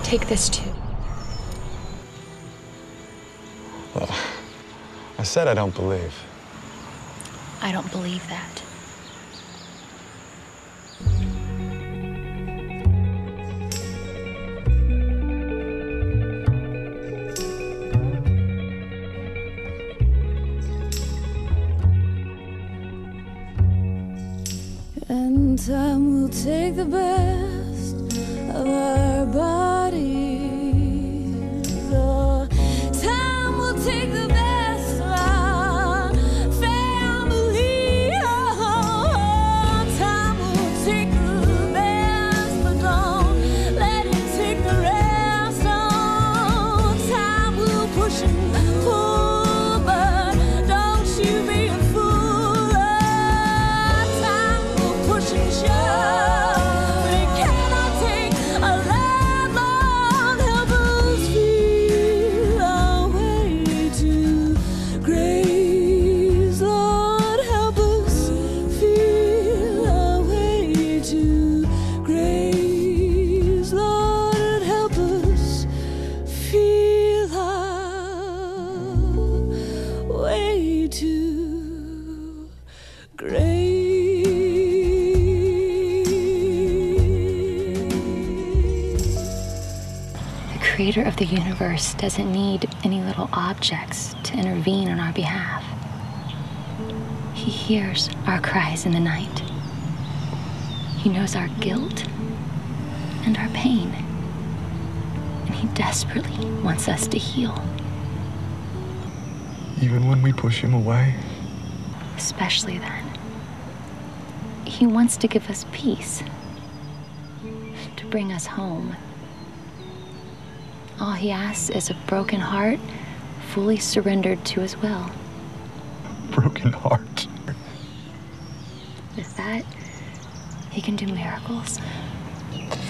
Take this too. Well, I said I don't believe. I don't believe that. And time will take the best of our bodies. Oh, time will take the best of our family. Oh, time will take the best, but don't let it take the rest. Oh, time will push and pull, but don't you be a fool. Time will push and shove, but it cannot take a love long. Help us feel our way to grace, Lord. Help us feel our way to grace, Lord. Help us feel our way to grace. The creator of the universe doesn't need any little objects to intervene on our behalf. He hears our cries in the night. He knows our guilt and our pain. And he desperately wants us to heal, Even when we push him away? especially then. He wants to give us peace, to bring us home. All he asks is a broken heart, fully surrendered to his will. Broken heart. With that, he can do miracles.